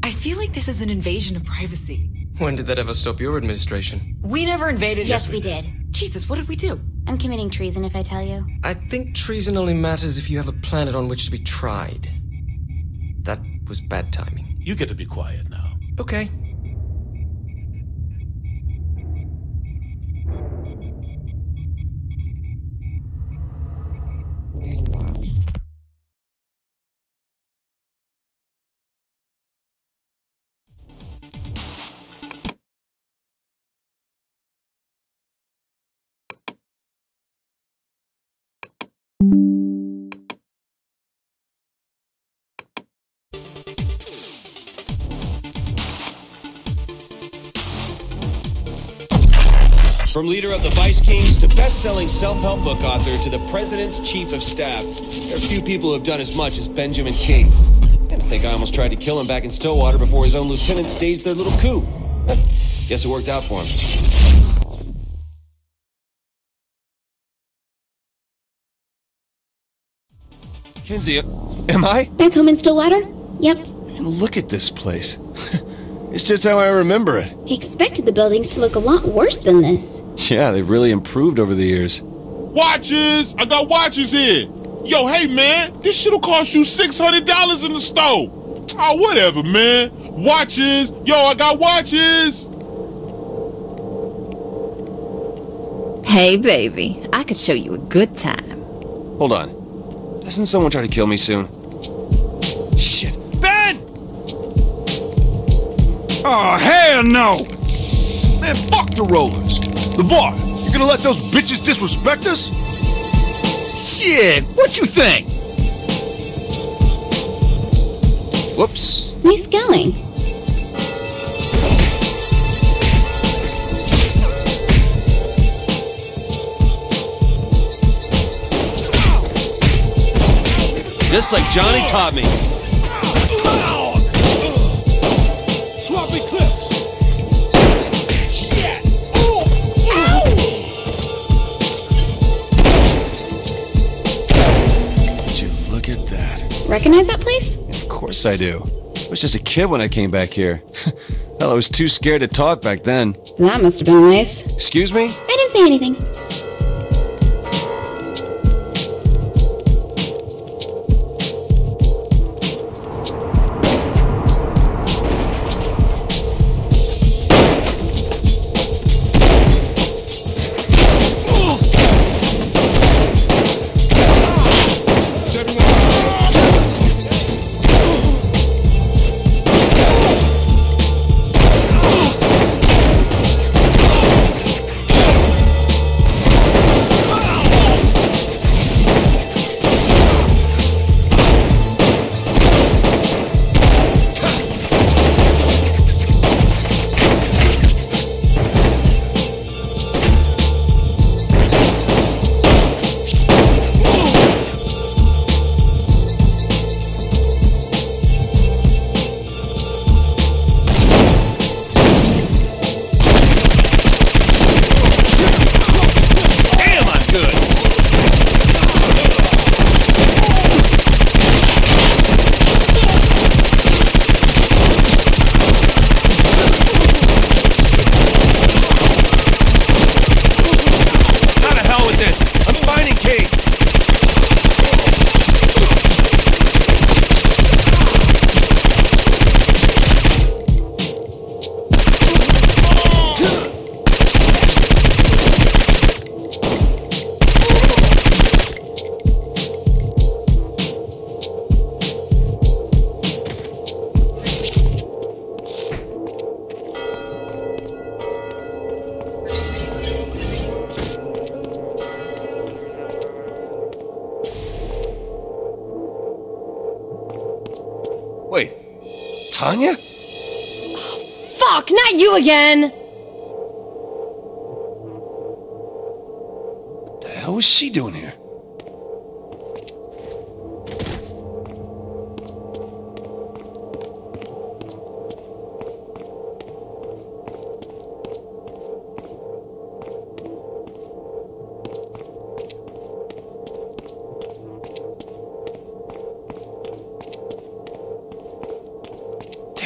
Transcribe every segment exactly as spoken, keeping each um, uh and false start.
I feel like this is an invasion of privacy. When did that ever stop your administration? We never invaded. Yes, we did. Jesus, what did we do? I'm committing treason if I tell you. I think treason only matters if you have a planet on which to be tried. That was bad timing. You get to be quiet now. Okay. From leader of the Vice Kings to best-selling self-help book author to the President's Chief of Staff, there are few people who have done as much as Benjamin King. I think I almost tried to kill him back in Stillwater before his own lieutenant staged their little coup. Guess it worked out for him. Kinsey, am I? Back home in Stillwater? Yep. And look at this place. It's just how I remember it. I expected the buildings to look a lot worse than this. Yeah, they've really improved over the years. Watches! I got watches here! Yo, hey man, this shit'll cost you six hundred dollars in the store! Oh, whatever, man. Watches! Yo, I got watches! Hey, baby. I could show you a good time. Hold on. Doesn't someone try to kill me soon? Shit. Ben! Oh, hell no! Man, fuck the rollers. LeVar, you gonna let those bitches disrespect us? Shit, what you think? Whoops. Nice going. Just like Johnny taught me. Swapping clips! Shit! Oh! Would you look at that? Recognize that place? Of course I do. I was just a kid when I came back here. Hell, I was too scared to talk back then. That must have been nice. Excuse me? I didn't say anything. Wait, Tanya? Fuck, not you again! What the hell was she doing here?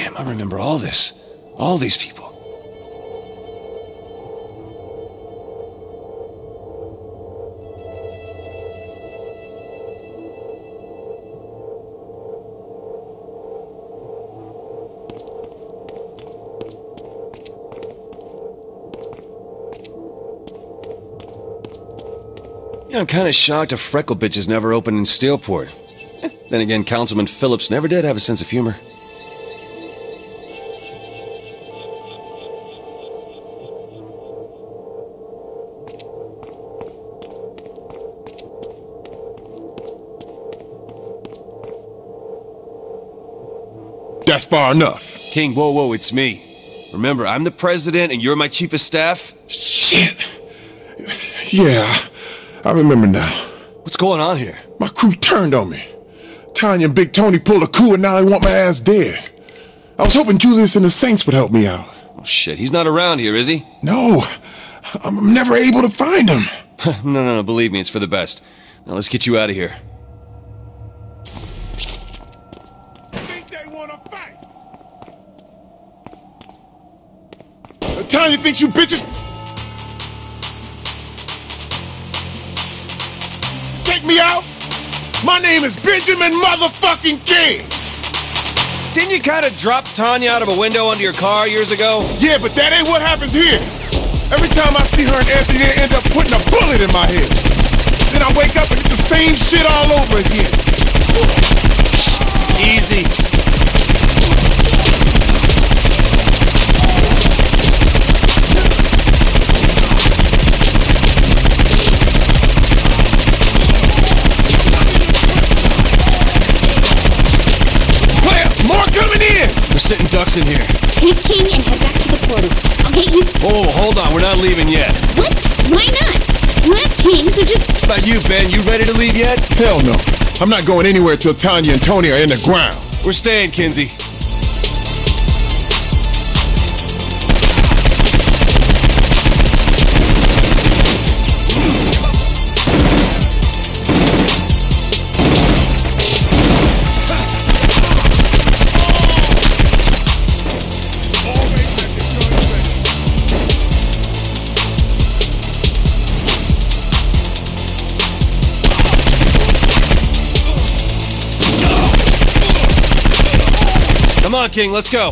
Damn, I remember all this. All these people. Yeah, I'm kind of shocked a freckle bitch has never opened in Steelport. Eh, then again, Councilman Phillips never did have a sense of humor. That's far enough. King, whoa, whoa, it's me. Remember, I'm the president and you're my chief of staff? Shit. Yeah, I remember now. What's going on here? My crew turned on me. Tanya and Big Tony pulled a coup and now they want my ass dead. I was hoping Julius and the Saints would help me out. Oh, shit, he's not around here, is he? No, I'm never able to find him. no, no, no, believe me, it's for the best. Now let's get you out of here. Think they wanna fight? Tanya thinks you bitches take me out? My name is Benjamin motherfucking King! Didn't you kind of drop Tanya out of a window under your car years ago? Yeah, but that ain't what happens here. Every time I see her and Anthony, they end up putting a bullet in my head. Then I wake up and it's the same shit all over again. Easy. We're sitting ducks in here. Take King and head back to the portal. I'll get you... Oh, hold on. We're not leaving yet. What? Why not? You have King, so just... What about you, Ben? You ready to leave yet? Hell no. I'm not going anywhere till Tanya and Tony are in the ground. We're staying, Kinsey. Come on, King, let's go.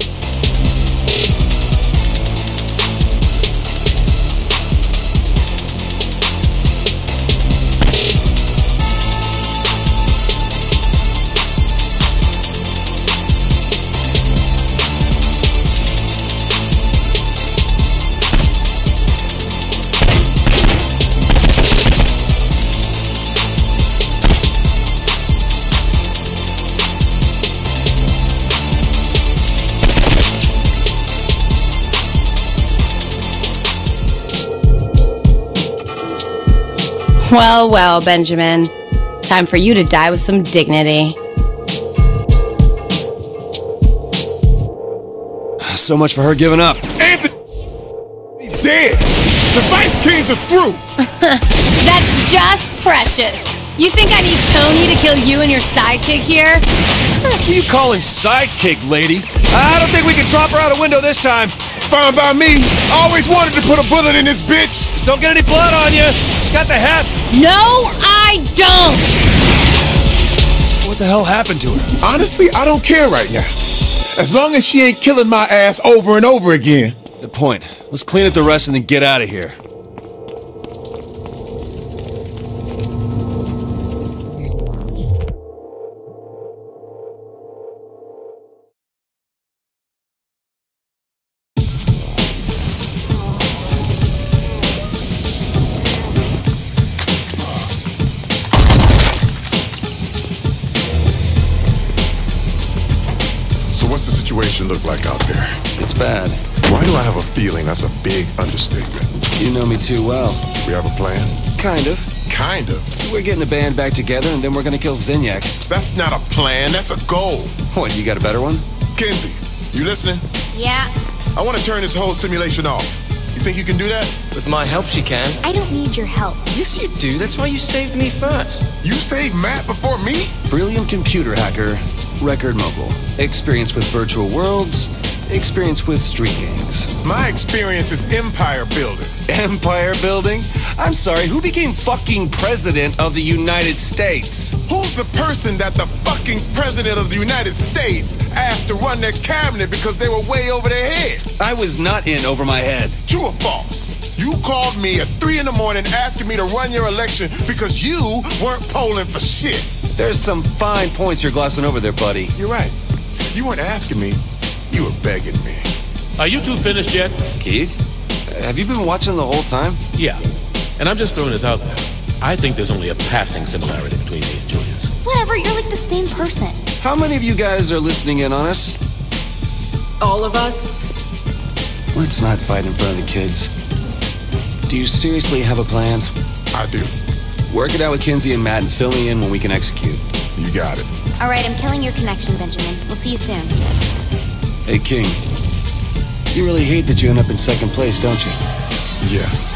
Well, well, Benjamin. Time for you to die with some dignity. So much for her giving up. Anthony! He's dead! The Vice Kings are through! That's just precious. You think I need Tony to kill you and your sidekick here? What are you calling sidekick, lady? I don't think we can drop her out a window this time. Fine by me. Always wanted to put a bullet in this bitch. Just don't get any blood on you. Got the hat. No, I don't! What the hell happened to her? Honestly, I don't care right now. As long as she ain't killing my ass over and over again. Good point. Let's clean up the rest and then get out of here. What's the situation look like out there? It's bad. Why do I have a feeling that's a big understatement? You know me too well. We have a plan? Kind of. Kind of? We're getting the band back together and then we're gonna kill Zinyak. That's not a plan, that's a goal. What, you got a better one? Kinsey, you listening? Yeah. I want to turn this whole simulation off. You think you can do that? With my help, she can. I don't need your help. Yes, you do. That's why you saved me first. You saved Matt before me? Brilliant computer hacker. record mogul. Experience with virtual worlds. Experience with street gangs. My experience is empire building. Empire building? I'm sorry, who became fucking president of the United States? Who's the person that the fucking president of the United States asked to run their cabinet because they were way over their head? I was not in over my head. True or false? You called me at three in the morning asking me to run your election because you weren't polling for shit. There's some fine points you're glossing over there, buddy. You're right. You weren't asking me. You were begging me. Are you two finished yet? Keith? Have you been watching the whole time? Yeah. And I'm just throwing this out there. I think there's only a passing similarity between me and Julius. Whatever, you're like the same person. How many of you guys are listening in on us? All of us? Let's not fight in front of the kids. Do you seriously have a plan? I do. Work it out with Kinsey and Matt and fill me in when we can execute. You got it. All right, I'm killing your connection, Benjamin. We'll see you soon. Hey, King. You really hate that you end up in second place, don't you? Yeah.